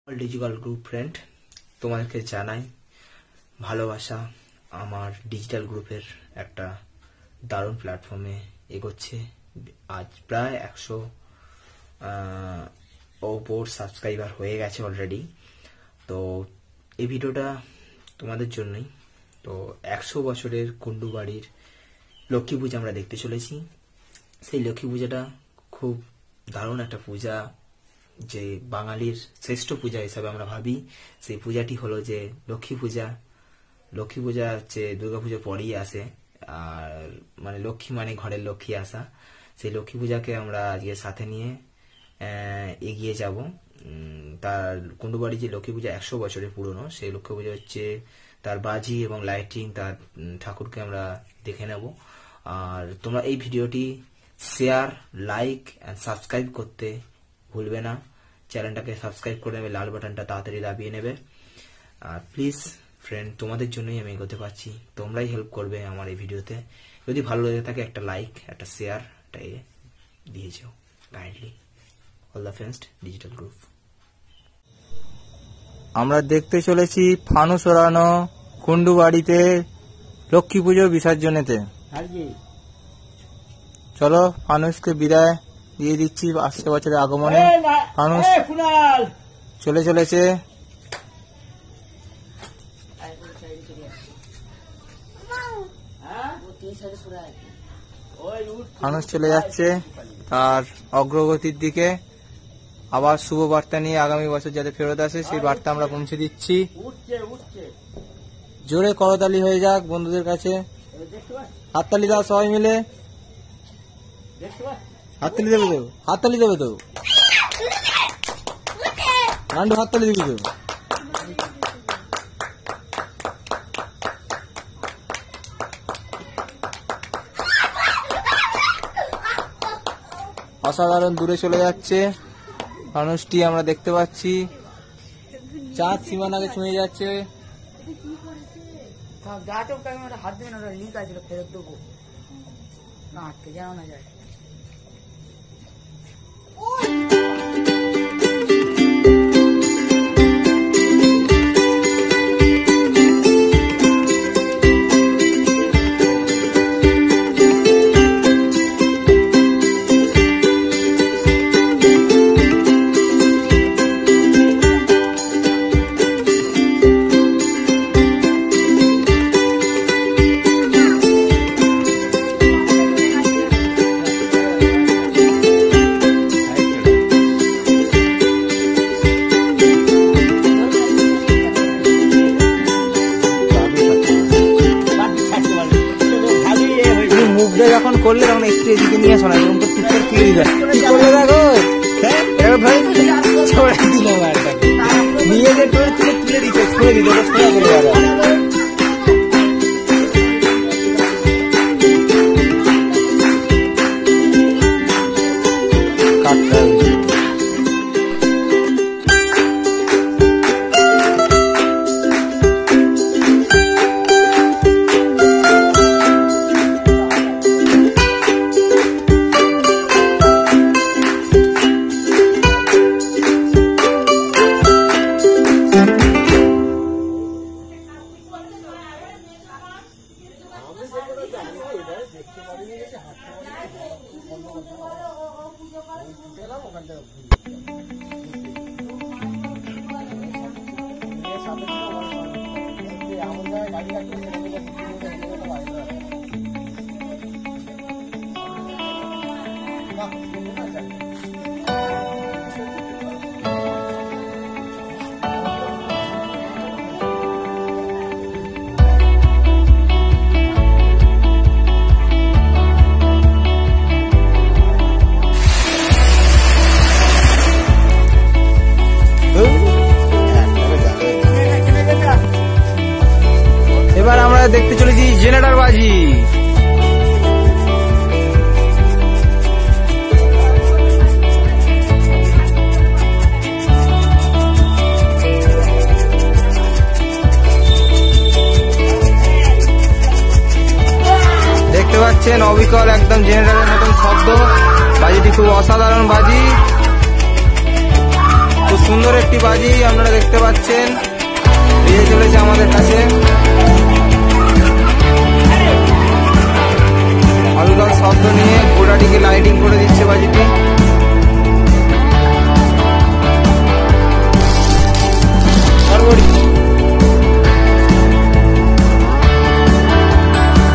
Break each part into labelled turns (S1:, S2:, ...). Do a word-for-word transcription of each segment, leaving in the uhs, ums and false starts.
S1: All digital group friend, তোমাদেরকে জানাই ভালোবাসা। আমার ডিজিটাল গ্রুপের একটা দারুণ প্ল্যাটফর্মে এগোচ্ছে। আজ প্রায় একশো ওপর সাবস্ক্রাইবার হয়ে গেছে অলরেডি। তো এই ভিডিওটা তোমাদের জন্যই। তো একশো বছরের কুন্ডু বাড়ির লক্ষ্মী পূজা আমরা দেখতে চলেছি। সেই লক্ষ্মী পূজাটা খুব দারুণ একটা পূজা, যে বাঙালির শ্রেষ্ঠ পূজা হিসাবে আমরা ভাবি। সেই পূজাটি হলো যে লক্ষ্মী পূজা। লক্ষ্মী পূজা হচ্ছে দুর্গা পুজোর পরেই আসে, আর মানে লক্ষ্মী মানে ঘরের লক্ষ্মী আসা। সেই লক্ষ্মী পূজাকে আমরা আজকে সাথে নিয়ে এগিয়ে যাব। তার কুন্ডুবাড়ি যে লক্ষ্মী পূজা একশো বছরের পুরনো, সেই লক্ষ্মী পূজা হচ্ছে তার বাজি এবং লাইটিং, তার ঠাকুরকে আমরা দেখে নেব। আর তোমরা এই ভিডিওটি শেয়ার, লাইক অ্যান্ড সাবস্ক্রাইব করতে ভুলবে না। চ্যানেলটাকে সাবস্ক্রাইব করে নেবে, লাল বাটনটা তাড়াতাড়ি দাবিয়ে নেবে। আর প্লিজ ফ্রেন্ড, তোমাদের জন্যই আমি এগোতে পারছি, তোমরাই হেল্প করবে আমার এই ভিডিওতে। যদি ভালো লেগে থাকে একটা লাইক, একটা শেয়ার দিয়ে যাও kindly. All the friends digital group.
S2: আমরা দেখতে চলেছি ফানুস ওড়ানো কুন্ডু বাড়িতে লক্ষ্মী পুজো বিসর্জনেতে। চলো ফানুসকে বিদায় দিয়ে দিচ্ছি আসছে বছরের আগমনে। ফানুস চলে চলেছে। ফানুস চলে যাচ্ছে তার অগ্রগতির দিকে। আবার শুভ বার্তা নিয়ে আগামী বছর যাতে ফেরত আসে সেই বার্তা আমরা পৌঁছে দিচ্ছি। জোরে করতালি হয়ে যাক বন্ধুদের কাছে। হাততালি দাও সবাই মিলে। হাততালি দেবে তো, হাততালি দেবে তো রান্ডু, হাততালি দিবি তো। অসাধারণ দূরে চলে যাচ্ছে মানুষটি, আমরা দেখতে পাচ্ছি। চাঁদ সীমানাকে ছুঁয়ে যাচ্ছে।
S3: হাত দেবে না, লিক আছে, ফেরত দেবো না, আটকে যেন না যায়।
S2: যখন করলে তখন একটু এদিকে নিয়ে আসো না, এরকম তো পিকচার তুলে দিবে। কি করলে দেখো, ছড়ে দিল নিয়ে যে তুলে তুলে দিতে ছড়ে দিতে কাটতে এবার আমরা দেখতে চলেছি জেনারেটর বাজি। দেখতে পাচ্ছেন অবিকল একদম জেনারেটরের মতন শব্দ। বাজিটি খুব অসাধারণ বাজি, খুব সুন্দর একটি বাজি আপনারা দেখতে পাচ্ছেন বেজে চলেছে আমাদের কাছে। হালকা শব্দ নিয়ে গোটাটিকে লাইটিং করে দিচ্ছে বাজিটি।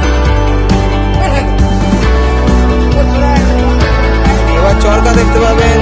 S2: এবার চরকা দেখতে পাবেন